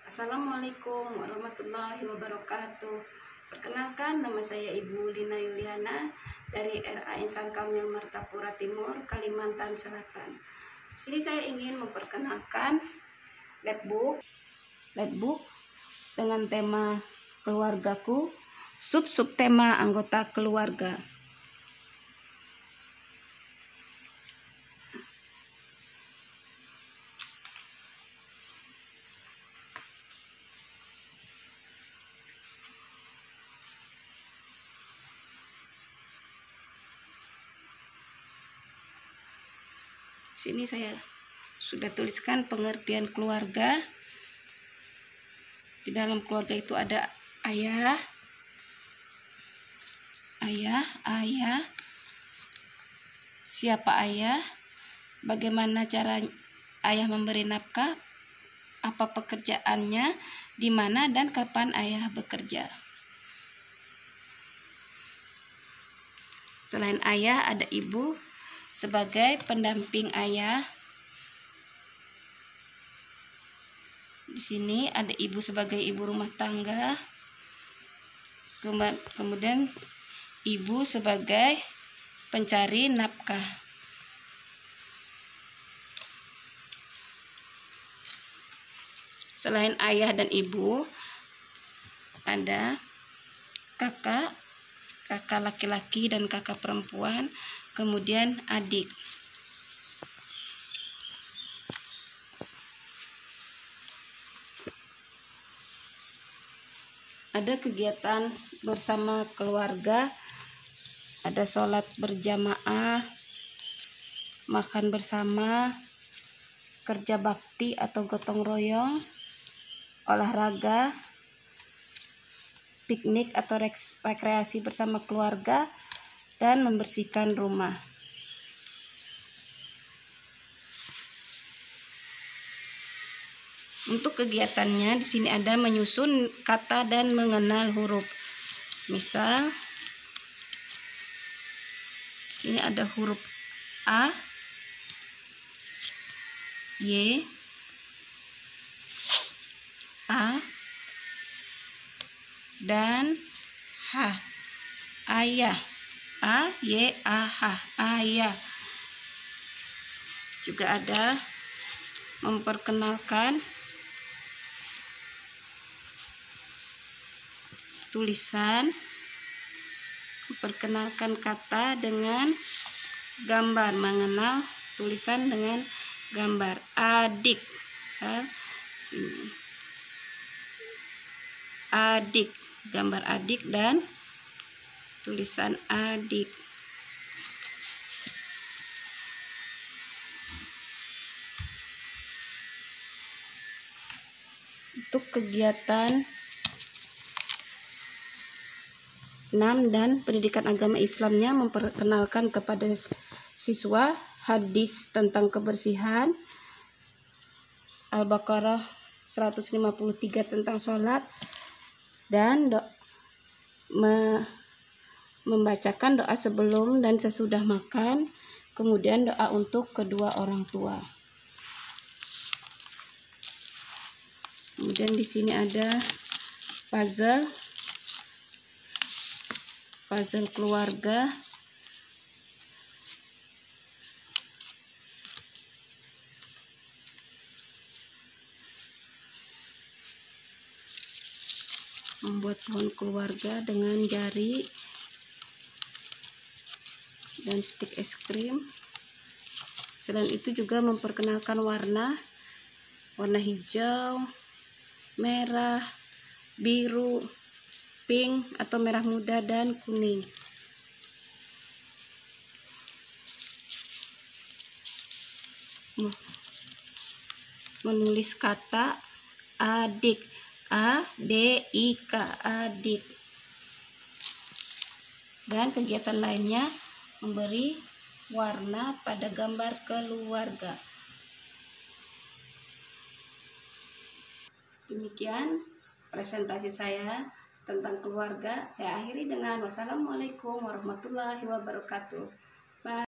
Assalamualaikum warahmatullahi wabarakatuh. Perkenalkan, nama saya Ibu Lina Yuliana dari RA Insan Kamil Martapura Timur, Kalimantan Selatan. Di sini saya ingin memperkenalkan letbook dengan tema keluargaku, sub tema anggota keluarga. Sini saya sudah tuliskan pengertian keluarga. Di dalam keluarga itu ada ayah. Siapa ayah? Bagaimana cara ayah memberi nafkah? Apa pekerjaannya? Di mana dan kapan ayah bekerja? Selain ayah, ada ibu sebagai pendamping ayah. Di sini ada ibu sebagai ibu rumah tangga. Kemudian ibu sebagai pencari nafkah. Selain ayah dan ibu, ada kakak laki-laki dan kakak perempuan, kemudian adik. Ada kegiatan bersama keluarga, ada sholat berjamaah, makan bersama, kerja bakti atau gotong royong, olahraga, piknik atau rekreasi bersama keluarga, dan membersihkan rumah. Untuk kegiatannya di sini ada menyusun kata dan mengenal huruf. Misal, sini ada huruf A, Y, A, dan H. Ayah. A, Y, A, H. Ayah. Juga ada memperkenalkan tulisan, memperkenalkan kata dengan gambar, mengenal tulisan dengan gambar. Adik. Sini. Adik, gambar adik dan tulisan adik. Untuk kegiatan 6 dan pendidikan agama Islamnya, memperkenalkan kepada siswa hadis tentang kebersihan, Al-Baqarah 153 tentang sholat, dan membacakan doa sebelum dan sesudah makan, kemudian doa untuk kedua orang tua. Kemudian di sini ada puzzle keluarga. Membuat pohon keluarga dengan jari dan stik es krim. Selain itu juga memperkenalkan warna hijau, merah, biru, pink atau merah muda, dan kuning. Menulis kata adik, A-D-I-K, adik. Dan kegiatan lainnya memberi warna pada gambar keluarga. Demikian presentasi saya tentang keluarga. Saya akhiri dengan wassalamualaikum warahmatullahi wabarakatuh. Bye.